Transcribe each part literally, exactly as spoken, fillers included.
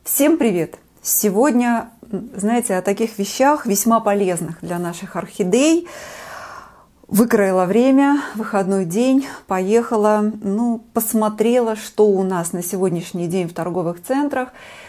Всем привет! Сегодня, знаете, о таких вещах весьма полезных для наших орхидей. Выкроила время, выходной день, поехала, ну, посмотрела, что у нас на сегодняшний день в торговых центрах.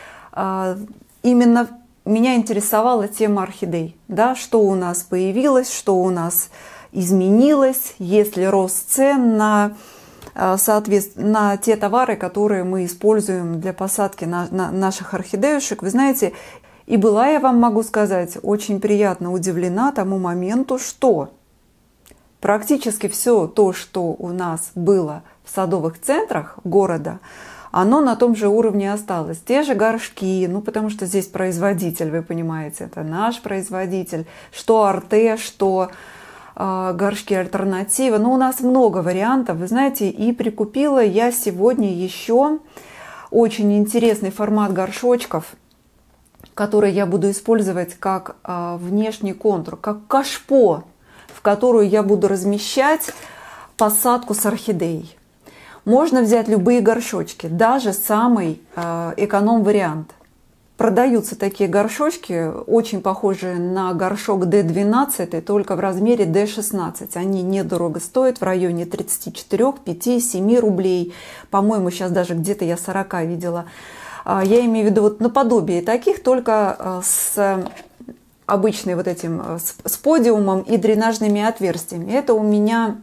Именно меня интересовала тема орхидей, да, что у нас появилось, что у нас изменилось, есть ли рост цен на, соответственно, на те товары, которые мы используем для посадки на, на наших орхидеюшек. Вы знаете, и была, я вам могу сказать, очень приятно удивлена тому моменту, что практически все то, что у нас было в садовых центрах города, оно на том же уровне осталось. Те же горшки, ну потому что здесь производитель, вы понимаете, это наш производитель, что Арте, что э, горшки Альтернатива. Но у нас много вариантов, вы знаете, и прикупила я сегодня еще очень интересный формат горшочков, который я буду использовать как э, внешний контур, как кашпо, в которую я буду размещать посадку с орхидеей. Можно взять любые горшочки, даже самый э, эконом-вариант. Продаются такие горшочки, очень похожие на горшок дэ двенадцать, только в размере дэ шестнадцать. Они недорого стоят, в районе тридцати четырёх, пяти, семи рублей. По-моему, сейчас даже где-то я сорока видела. Э, я имею в виду вот наподобие таких, только э, с обычным вот этим, э, с, с подиумом и дренажными отверстиями. Это у меня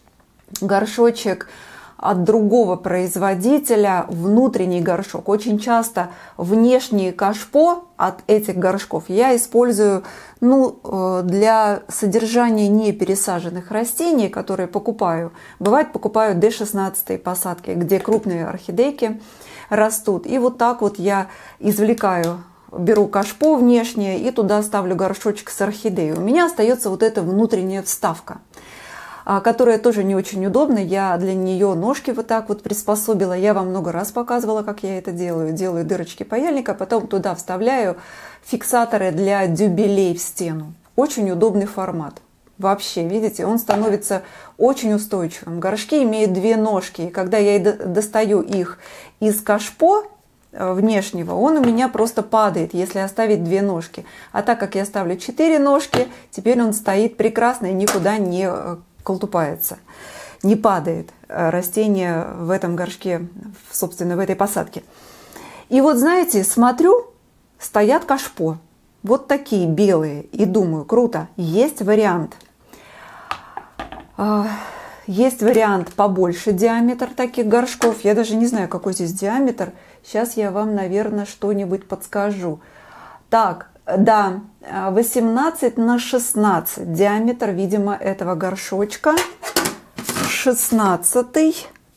горшочек от другого производителя, внутренний горшок. Очень часто внешние кашпо от этих горшков я использую, ну, для содержания не пересаженных растений, которые покупаю. Бывает, покупаю дэ шестнадцать посадки, где крупные орхидейки растут. И вот так вот я извлекаю, беру кашпо внешнее и туда ставлю горшочек с орхидеей. У меня остается вот эта внутренняя вставка, которая тоже не очень удобна. Я для нее ножки вот так вот приспособила. Я вам много раз показывала, как я это делаю. Делаю дырочки паяльника, потом туда вставляю фиксаторы для дюбелей в стену. Очень удобный формат. Вообще, видите, он становится очень устойчивым. Горшки имеют две ножки, и когда я достаю их из кашпо внешнего, он у меня просто падает, если оставить две ножки. А так как я ставлю четыре ножки, теперь он стоит прекрасно и никуда не колтупается, не падает растение в этом горшке, собственно, в этой посадке. И вот, знаете, смотрю, стоят кашпо, вот такие белые, и думаю, круто, есть вариант. Есть вариант побольше диаметр таких горшков. Я даже не знаю, какой здесь диаметр. Сейчас я вам, наверное, что-нибудь подскажу. Так, да, восемнадцать на шестнадцать диаметр, видимо, этого горшочка. шестнадцатый.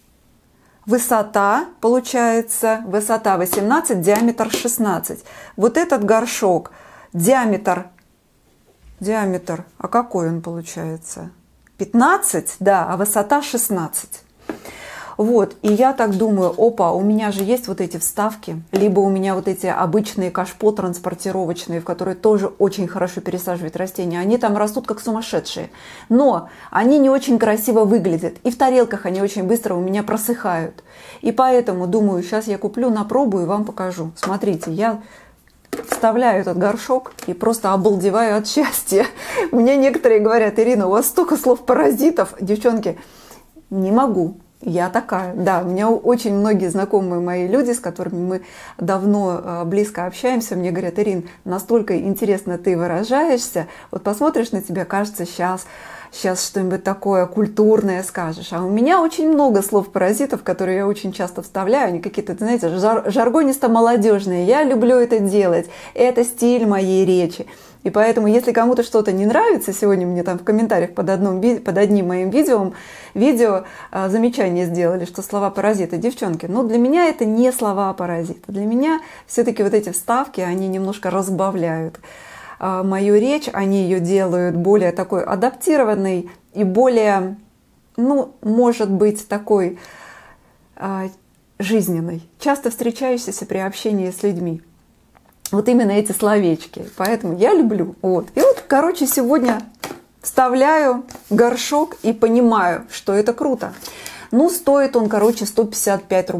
Высота, получается, высота восемнадцать, диаметр шестнадцать. Вот этот горшок, диаметр, диаметр, а какой он получается? пятнадцать, да, а высота шестнадцать. Вот, и я так думаю, опа, у меня же есть вот эти вставки, либо у меня вот эти обычные кашпо транспортировочные, в которые тоже очень хорошо пересаживают растения. Они там растут как сумасшедшие, но они не очень красиво выглядят, и в тарелках они очень быстро у меня просыхают. И поэтому, думаю, сейчас я куплю на пробу и вам покажу. Смотрите, я вставляю этот горшок и просто обалдеваю от счастья. Мне некоторые говорят: Ирина, у вас столько слов-паразитов. Девчонки, не могу. Я такая, да, у меня очень многие знакомые мои люди, с которыми мы давно близко общаемся, мне говорят: Ирин, настолько интересно ты выражаешься, вот посмотришь на тебя, кажется, сейчас, сейчас что-нибудь такое культурное скажешь. А у меня очень много слов-паразитов, которые я очень часто вставляю, они какие-то, знаете, жар, жаргонисто-молодежные. Я люблю это делать, это стиль моей речи. И поэтому, если кому-то что-то не нравится, сегодня мне там в комментариях под, одном, под одним моим видео, видео а, замечание сделали, что слова паразиты. Девчонки, ну для меня это не слова паразиты. Для меня все-таки вот эти вставки, они немножко разбавляют а, мою речь, они ее делают более такой адаптированной и более, ну, может быть, такой а, жизненной, часто встречающейся при общении с людьми. Вот именно эти словечки. Поэтому я люблю. Вот. И вот, короче, сегодня вставляю горшок и понимаю, что это круто. Ну, стоит он, короче, сто пятьдесят пять рублей.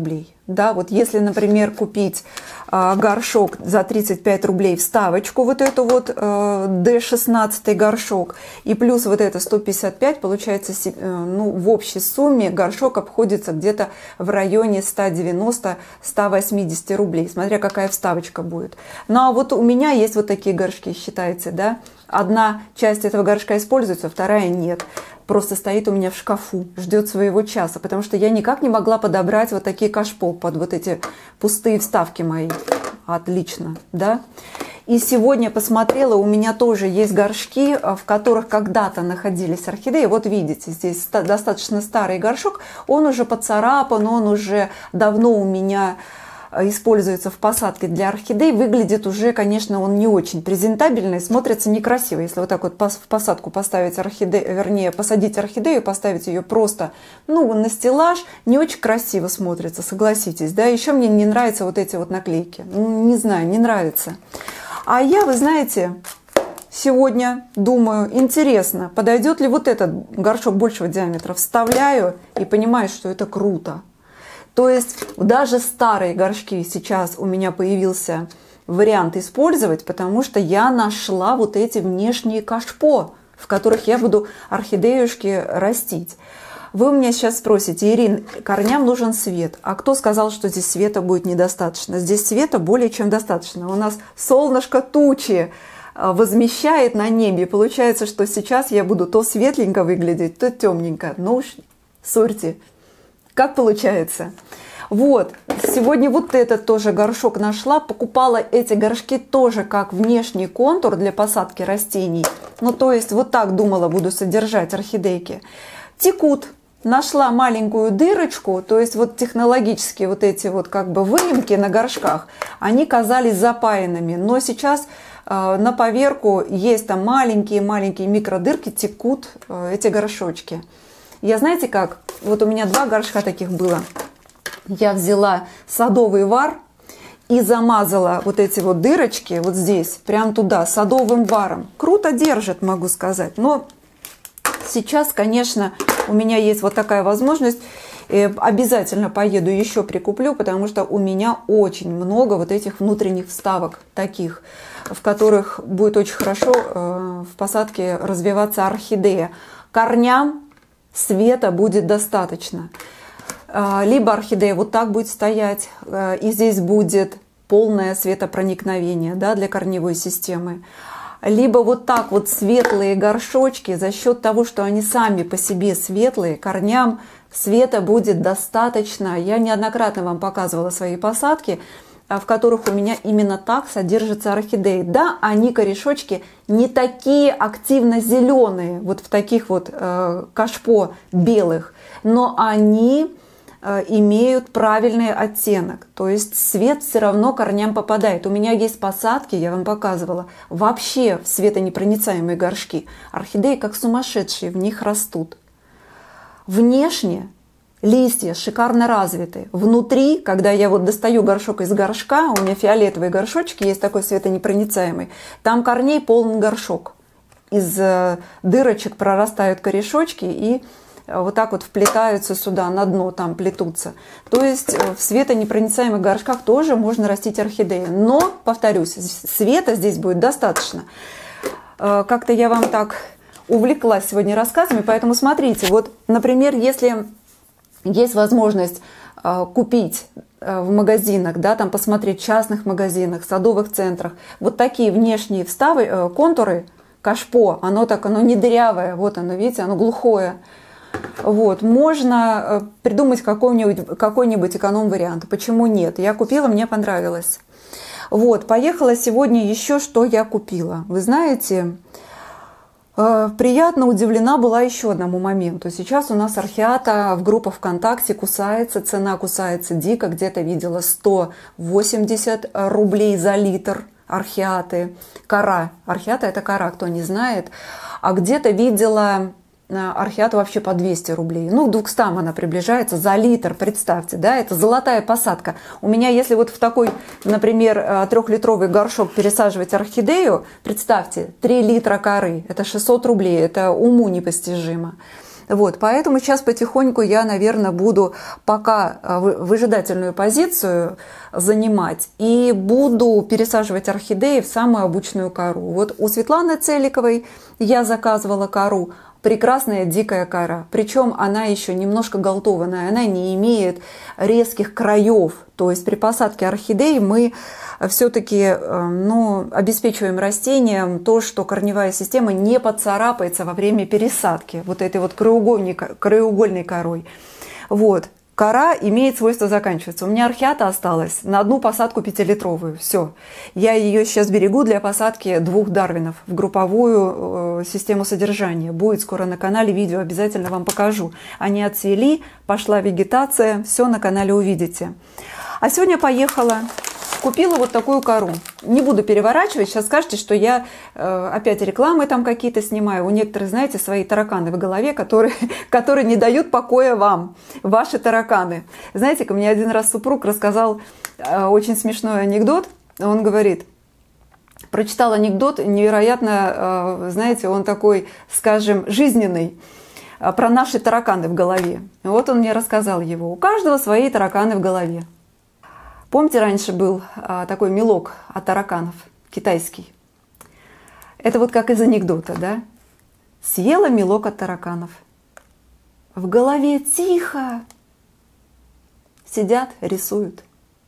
Да, вот если, например, купить э, горшок за тридцать пять рублей вставочку, вот эту вот э, дэ шестнадцать горшок, и плюс вот это сто пятьдесят пять, получается, э, ну, в общей сумме горшок обходится где-то в районе ста девяноста — ста восьмидесяти рублей, смотря какая вставочка будет. Ну а вот у меня есть вот такие горшки, считайте, да, одна часть этого горшка используется, вторая нет. Просто стоит у меня в шкафу, ждет своего часа, потому что я никак не могла подобрать вот такие кашпо под вот эти пустые вставки мои. Отлично, да? И сегодня посмотрела, у меня тоже есть горшки, в которых когда-то находились орхидеи. Вот видите, здесь достаточно старый горшок, он уже поцарапан, он уже давно у меня используется в посадке для орхидей, выглядит уже, конечно, он не очень презентабельный, смотрится некрасиво. Если вот так вот в посадку поставить орхидею, вернее, посадить орхидею, поставить ее просто, ну, на стеллаж, не очень красиво смотрится, согласитесь, да. Еще мне не нравятся вот эти вот наклейки, ну, не знаю, не нравится. А я, вы знаете, сегодня думаю, интересно, подойдет ли вот этот горшок большего диаметра, вставляю и понимаю, что это круто. То есть даже старые горшки сейчас у меня появился вариант использовать, потому что я нашла вот эти внешние кашпо, в которых я буду орхидеюшки растить. Вы у меня сейчас спросите: Ирин, корням нужен свет. А кто сказал, что здесь света будет недостаточно? Здесь света более чем достаточно. У нас солнышко тучи возмещает на небе. Получается, что сейчас я буду то светленько выглядеть, то темненько. Ну уж, сорьте. Как получается? Вот, сегодня вот этот тоже горшок нашла. Покупала эти горшки тоже как внешний контур для посадки растений. Ну, то есть вот так думала, буду содержать орхидейки. Текут. Нашла маленькую дырочку, то есть вот технологические вот эти вот как бы выемки на горшках, они казались запаянными. Но сейчас э, на поверку есть там маленькие-маленькие микродырки, текут э, эти горшочки. Я, знаете как, вот у меня два горшка таких было. Я взяла садовый вар и замазала вот эти вот дырочки вот здесь, прям туда, садовым варом. Круто держит, могу сказать. Но сейчас, конечно, у меня есть вот такая возможность. Обязательно поеду еще прикуплю, потому что у меня очень много вот этих внутренних вставок таких, в которых будет очень хорошо в посадке развиваться орхидея. Корням света будет достаточно. Либо орхидея вот так будет стоять, и здесь будет полное светопроникновение, да, для корневой системы. Либо вот так вот светлые горшочки, за счет того, что они сами по себе светлые, корням света будет достаточно. Я неоднократно вам показывала свои посадки, в которых у меня именно так содержатся орхидеи. Да, они, корешочки, не такие активно зеленые, вот в таких вот э, кашпо белых, но они э, имеют правильный оттенок. То есть свет все равно корням попадает. У меня есть посадки, я вам показывала, вообще в светонепроницаемые горшки. Орхидеи как сумасшедшие в них растут. Внешне листья шикарно развиты. Внутри, когда я вот достаю горшок из горшка, у меня фиолетовые горшочки, есть такой светонепроницаемый, там корней полный горшок. Из дырочек прорастают корешочки и вот так вот вплетаются сюда, на дно там плетутся. То есть в светонепроницаемых горшках тоже можно растить орхидеи. Но, повторюсь, света здесь будет достаточно. Как-то я вам так увлеклась сегодня рассказами, поэтому смотрите, вот, например, если есть возможность э, купить э, в магазинах, да, там посмотреть в частных магазинах, садовых центрах, вот такие внешние вставы, э, контуры, кашпо, оно так, оно не дырявое, вот оно, видите, оно глухое. Вот, можно э, придумать какой-нибудь какой-нибудь эконом-вариант. Почему нет? Я купила, мне понравилось. Вот, поехала сегодня еще, что я купила. Вы знаете, приятно удивлена была еще одному моменту. Сейчас у нас орхиата в группах ВКонтакте кусается, цена кусается дико, где-то видела сто восемьдесят рублей за литр орхиаты. Кора. Орхиата — это кора, кто не знает. А где-то видела орхиату вообще по двести рублей. Ну, к двухстам она приближается за литр, представьте, да, это золотая посадка. У меня, если вот в такой, например, трехлитровый горшок пересаживать орхидею, представьте, три литра коры, это шестьсот рублей, это уму непостижимо. Вот, поэтому сейчас потихоньку я, наверное, буду пока выжидательную позицию занимать и буду пересаживать орхидеи в самую обычную кору. Вот у Светланы Целиковой я заказывала кору. Прекрасная дикая кора, причем она еще немножко галтованная, она не имеет резких краев, то есть при посадке орхидей мы все-таки ну, обеспечиваем растениям то, что корневая система не поцарапается во время пересадки вот этой вот краеугольной, краеугольной корой. Вот. Кора имеет свойство заканчиваться. У меня орхиата осталась на одну посадку пятилитровую. Все. Я ее сейчас берегу для посадки двух дарвинов в групповую э, систему содержания. Будет скоро на канале видео, обязательно вам покажу. Они отцвели, пошла вегетация, все на канале увидите. А сегодня поехала, купила вот такую кору. Не буду переворачивать, сейчас скажете, что я э, опять рекламы там какие-то снимаю. У некоторых, знаете, свои тараканы в голове, которые, которые не дают покоя вам, ваши тараканы. Знаете, ко мне один раз супруг рассказал э, очень смешной анекдот. Он говорит, прочитал анекдот, невероятно, э, знаете, он такой, скажем, жизненный, э, про наши тараканы в голове. Вот он мне рассказал его. У каждого свои тараканы в голове. Помните, раньше был а, такой мелок от тараканов, китайский? Это вот как из анекдота, да? Съела мелок от тараканов. В голове тихо. Сидят, рисуют.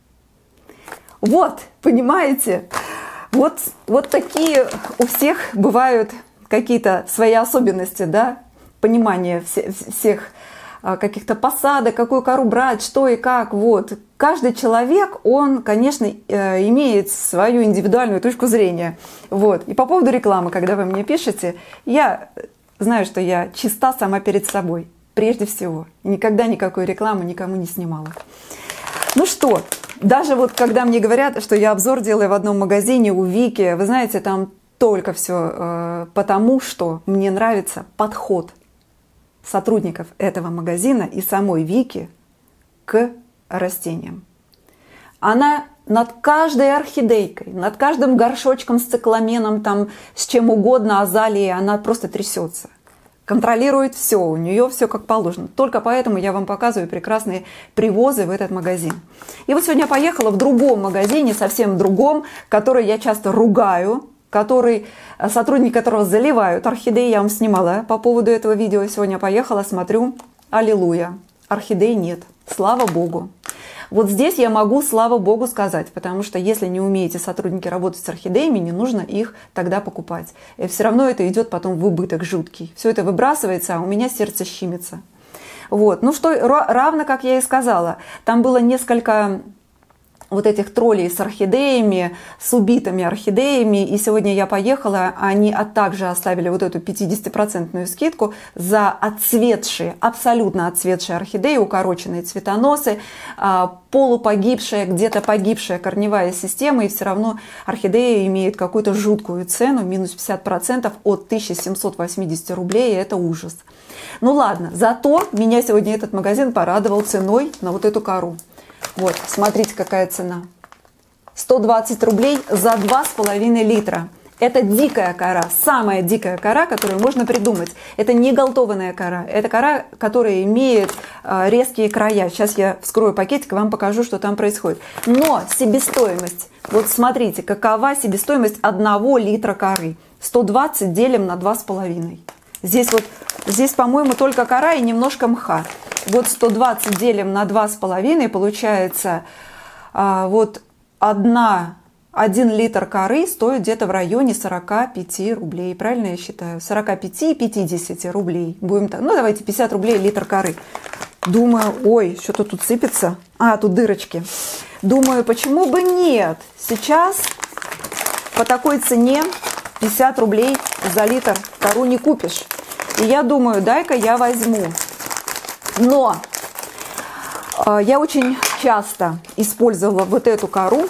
Вот, понимаете? Вот, вот такие у всех бывают какие-то свои особенности, да? Понимание все, всех каких-то посадок, какую кору брать, что и как, вот. Каждый человек, он, конечно, имеет свою индивидуальную точку зрения, вот. И по поводу рекламы, когда вы мне пишете, я знаю, что я чиста сама перед собой, прежде всего. Никогда никакой рекламы никому не снимала. Ну что, даже вот когда мне говорят, что я обзор делаю в одном магазине у Вики, вы знаете, там только все э, потому, что мне нравится подход сотрудников этого магазина и самой Вики к растениям. Она над каждой орхидейкой, над каждым горшочком с цикламеном, там, с чем угодно, азалией, она просто трясется. Контролирует все, у нее все как положено. Только поэтому я вам показываю прекрасные привозы в этот магазин. И вот сегодня я поехала в другом магазине, совсем другом, который я часто ругаю, который, сотрудники которого заливают орхидеи. Я вам снимала по поводу этого видео. Сегодня поехала, смотрю, аллилуйя, орхидей нет, слава Богу. Вот здесь я могу, слава Богу, сказать, потому что если не умеете сотрудники работать с орхидеями, не нужно их тогда покупать. И все равно это идет потом в убыток жуткий. Все это выбрасывается, а у меня сердце щемится. Вот. Ну что, равно как я и сказала, там было несколько вот этих троллей с орхидеями, с убитыми орхидеями. И сегодня я поехала, они также оставили вот эту пятидесятипроцентную скидку за отцветшие, абсолютно отцветшие орхидеи, укороченные цветоносы, полупогибшая, где-то погибшая корневая система, и все равно орхидея имеет какую-то жуткую цену, минус пятьдесят процентов от тысячи семисот восьмидесяти рублей, и это ужас. Ну ладно, зато меня сегодня этот магазин порадовал ценой на вот эту кору. Вот, смотрите, какая цена. сто двадцать рублей за два с половиной литра. Это дикая кора, самая дикая кора, которую можно придумать. Это не галтованная кора, это кора, которая имеет э, резкие края. Сейчас я вскрою пакетик и вам покажу, что там происходит. Но себестоимость, вот смотрите, какова себестоимость одного литра коры. сто двадцать делим на два с половиной. Здесь вот, здесь, по-моему, только кора и немножко мха. Вот сто двадцать делим на два с половиной, получается, а, вот одна, один литр коры стоит где-то в районе сорока пяти рублей. Правильно я считаю? сорока пяти - пятидесяти рублей. Будем так, ну давайте пятьдесят рублей литр коры. Думаю, ой, что-то тут сыпется. А, тут дырочки. Думаю, почему бы нет? Сейчас по такой цене пятьдесят рублей за литр кору не купишь. И я думаю, дай-ка я возьму. Но э, я очень часто использовала вот эту кору.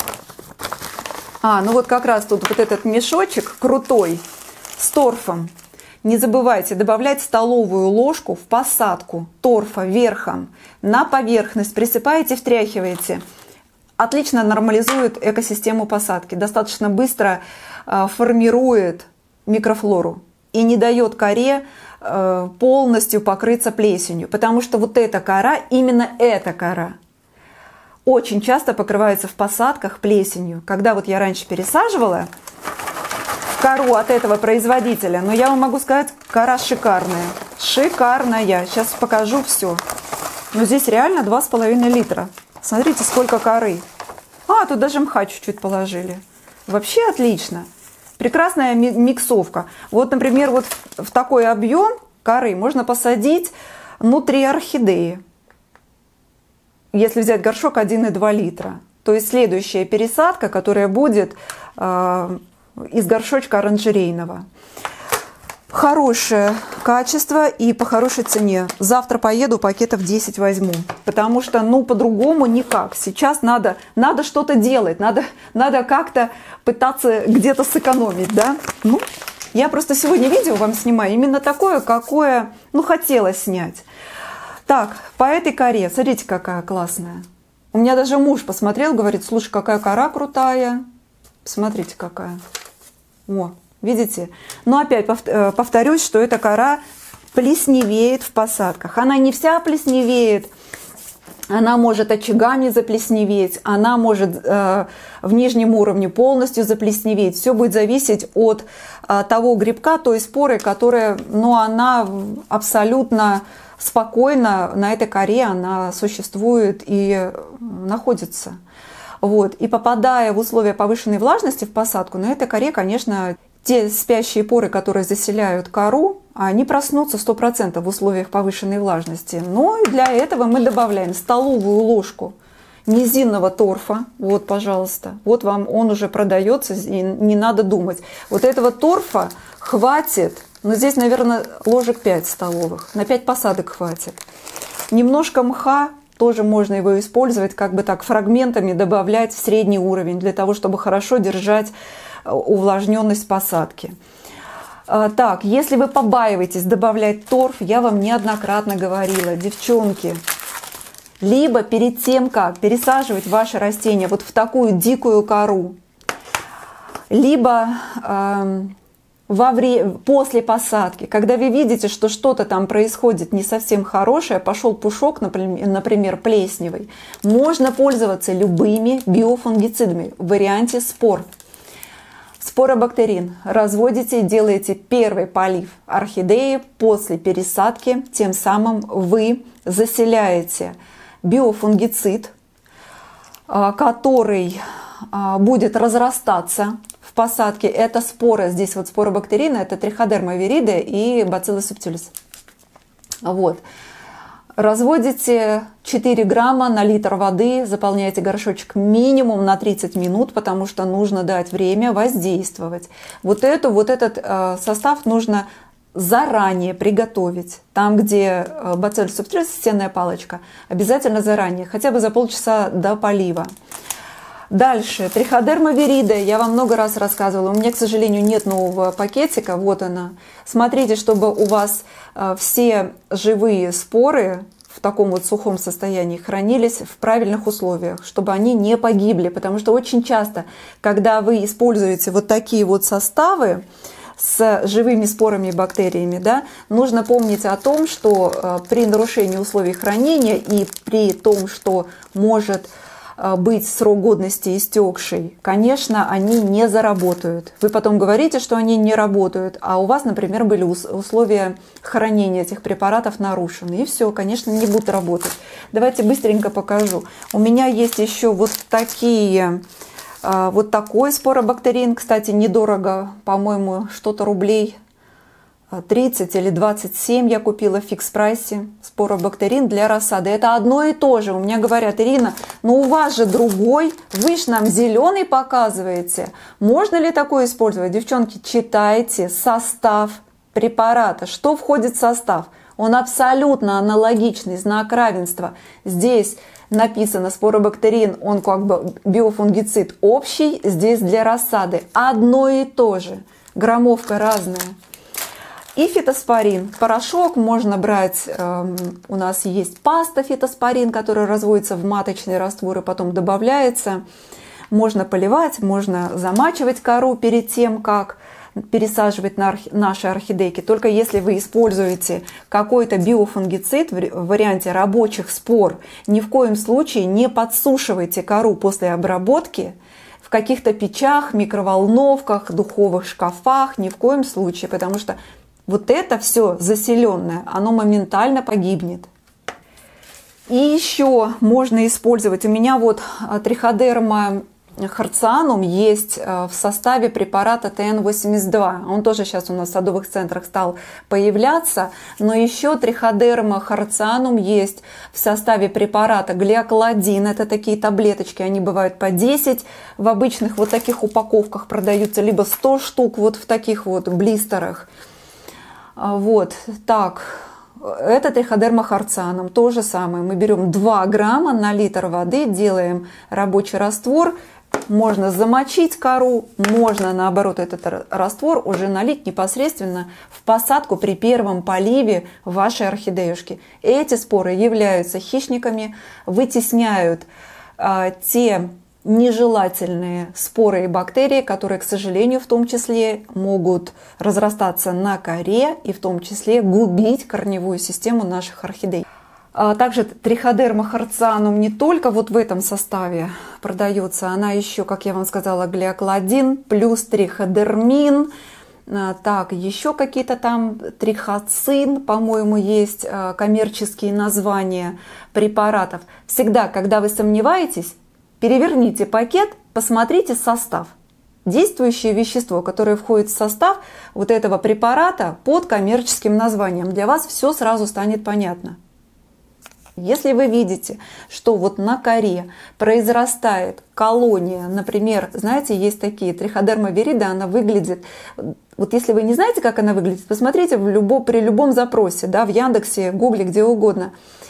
А, ну вот как раз тут вот этот мешочек крутой с торфом. Не забывайте добавлять столовую ложку в посадку торфа верхом на поверхность. Присыпаете, встряхиваете. Отлично нормализует экосистему посадки. Достаточно быстро э, формирует микрофлору. И не дает коре полностью покрыться плесенью, потому что вот эта кора, именно эта кора, очень часто покрывается в посадках плесенью. Когда вот я раньше пересаживала кору от этого производителя, но я вам могу сказать, кора шикарная. Шикарная. Сейчас покажу все. Но здесь реально два с половиной литра. Смотрите, сколько коры. А, тут даже мха чуть-чуть положили. Вообще отлично. Прекрасная миксовка. Вот, например, вот в такой объем коры можно посадить, ну, три орхидеи. Если взять горшок один и два литра. То есть следующая пересадка, которая будет э, из горшочка оранжерейного. Хорошее качество и по хорошей цене. Завтра поеду, пакетов десять возьму. Потому что, ну, по-другому никак. Сейчас надо, надо что-то делать. Надо, надо как-то пытаться где-то сэкономить, да? Ну, я просто сегодня видео вам снимаю именно такое, какое, ну, хотелось снять. Так, по этой коре, смотрите, какая классная. У меня даже муж посмотрел, говорит, слушай, какая кора крутая. Смотрите, какая. О, видите? Но опять повторюсь, что эта кора плесневеет в посадках. Она не вся плесневеет, она может очагами заплесневеть, она может э, в нижнем уровне полностью заплесневеть. Все будет зависеть от э, того грибка, той споры, которая, ну, она абсолютно спокойно на этой коре, она существует и находится. Вот. И попадая в условия повышенной влажности в посадку, на этой коре, конечно, те спящие поры, которые заселяют кору, они проснутся сто процентов в условиях повышенной влажности. Но для этого мы добавляем столовую ложку низинного торфа. Вот, пожалуйста. Вот вам он уже продается, и не надо думать. Вот этого торфа хватит, но здесь, наверное, ложек пять столовых. На пять посадок хватит. Немножко мха. Тоже можно его использовать, как бы так, фрагментами добавлять в средний уровень, для того, чтобы хорошо держать увлажненность посадки. Так, если вы побаиваетесь добавлять торф, я вам неоднократно говорила, девчонки, либо перед тем, как пересаживать ваше растение вот в такую дикую кору, либо э, во время, после посадки, когда вы видите, что что-то там происходит не совсем хорошее, пошел пушок, например, например, плесневый, можно пользоваться любыми биофунгицидами в варианте спор. Споробактерин разводите, делаете первый полив орхидеи после пересадки, тем самым вы заселяете биофунгицид, который будет разрастаться в посадке. Это споры, здесь вот споробактерина, это триходерма вириде и бациллус субтилис. Вот. Разводите четыре грамма на литр воды, заполняете горшочек минимум на тридцать минут, потому что нужно дать время воздействовать. Вот, эту, вот этот э, состав нужно заранее приготовить. Там, где э, бациллус субтилис, стенная палочка, обязательно заранее, хотя бы за полчаса до полива. Дальше, триходерма вириде, я вам много раз рассказывала, у меня, к сожалению, нет нового пакетика, вот она. Смотрите, чтобы у вас э, все живые споры в таком вот сухом состоянии хранились в правильных условиях, чтобы они не погибли, потому что очень часто, когда вы используете вот такие вот составы с живыми спорами и бактериями, да, нужно помнить о том, что э, при нарушении условий хранения и при том, что может быть срок годности истекший, конечно, они не заработают. Вы потом говорите, что они не работают, а у вас, например, были условия хранения этих препаратов нарушены. И все, конечно, не будут работать. Давайте быстренько покажу. У меня есть еще вот такие, вот такой споробактерин. Кстати, недорого, по-моему, что-то рублей тридцать или двадцать семь я купила в фикс-прайсе споробактерин для рассады. Это одно и то же. У меня говорят: Ирина, ну у вас же другой, вы же нам зеленый показываете. Можно ли такое использовать? Девчонки, читайте состав препарата. Что входит в состав? Он абсолютно аналогичный, знак равенства. Здесь написано споробактерин, он как бы биофунгицид общий, здесь для рассады. Одно и то же. Граммовка разная. И фитоспорин. Порошок можно брать, э, у нас есть паста фитоспорин, которая разводится в маточный раствор и потом добавляется. Можно поливать, можно замачивать кору перед тем, как пересаживать на архи... наши орхидейки, только если вы используете какой-то биофунгицид в варианте рабочих спор. Ни в коем случае не подсушивайте кору после обработки в каких-то печах, микроволновках, духовых шкафах, ни в коем случае, потому что вот это все заселенное, оно моментально погибнет. И еще можно использовать, у меня вот триходерма харцианум есть в составе препарата Т Н восемьдесят два. Он тоже сейчас у нас в садовых центрах стал появляться. Но еще триходерма харцианум есть в составе препарата глиокладин. Это такие таблеточки, они бывают по десять. В обычных вот таких упаковках продаются, либо сто штук вот в таких вот блистерах. Вот так. Это триходерма харцианум. То же самое. Мы берем два грамма на литр воды, делаем рабочий раствор. Можно замочить кору, можно, наоборот, этот раствор уже налить непосредственно в посадку при первом поливе вашей орхидеюшки. Эти споры являются хищниками, вытесняют а, те нежелательные споры и бактерии, которые, к сожалению, в том числе могут разрастаться на коре и в том числе губить корневую систему наших орхидей. Также триходерма харцианум не только вот в этом составе продается, она еще, как я вам сказала, глиокладин плюс триходермин, так, еще какие-то там трихоцин, по-моему, есть коммерческие названия препаратов. Всегда, когда вы сомневаетесь, переверните пакет, посмотрите состав. Действующее вещество, которое входит в состав вот этого препарата под коммерческим названием. Для вас все сразу станет понятно. Если вы видите, что вот на коре произрастает колония, например, знаете, есть такие, триходерма вирида, она выглядит, вот если вы не знаете, как она выглядит, посмотрите в любо, при любом запросе, да, в Яндексе, Гугле, где угодно,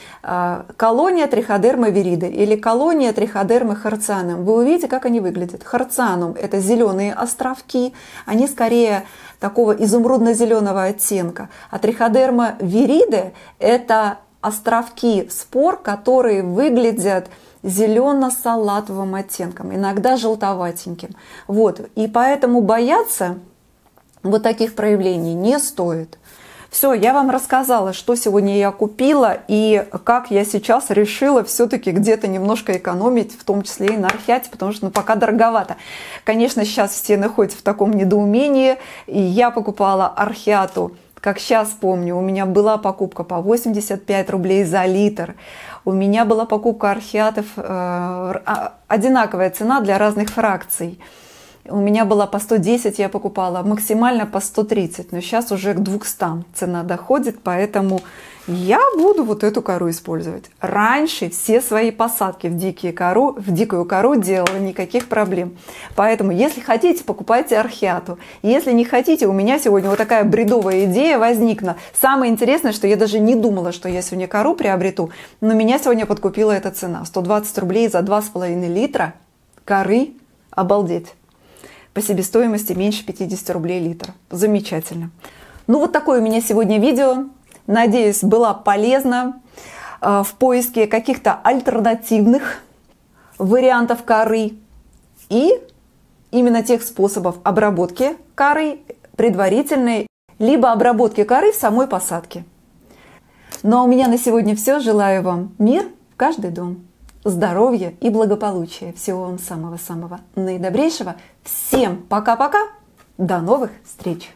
колония триходерма вириды или колония триходермы харцианум, вы увидите, как они выглядят. Харцианум – это зеленые островки, они скорее такого изумрудно-зеленого оттенка, а триходерма вириды – это островки спор, которые выглядят зелено-салатовым оттенком, иногда желтоватеньким. Вот. И поэтому бояться вот таких проявлений не стоит. Все, я вам рассказала, что сегодня я купила и как я сейчас решила все-таки где-то немножко экономить, в том числе и на орхиате, потому что ну, пока дороговато. Конечно, сейчас все находятся в таком недоумении, и я покупала орхиату. Как сейчас помню, у меня была покупка по восемьдесят пять рублей за литр. У меня была покупка орхиатов, э, одинаковая цена для разных фракций. У меня была по сто десять, я покупала максимально по сто тридцать, но сейчас уже к двухстам цена доходит, поэтому я буду вот эту кору использовать. Раньше все свои посадки в, дикие кору, в дикую кору делала, никаких проблем. Поэтому, если хотите, покупайте орхиату. Если не хотите, у меня сегодня вот такая бредовая идея возникла. Самое интересное, что я даже не думала, что я сегодня кору приобрету, но меня сегодня подкупила эта цена. сто двадцать рублей за два с половиной литра коры. Обалдеть. По себестоимости меньше пятидесяти рублей литр. Замечательно. Ну вот такое у меня сегодня видео. Надеюсь, была полезна э, в поиске каких-то альтернативных вариантов коры и именно тех способов обработки коры предварительной, либо обработки коры в самой посадке. Ну а у меня на сегодня все. Желаю вам мир в каждый дом, здоровья и благополучия. Всего вам самого-самого наидобрейшего. Всем пока-пока. До новых встреч!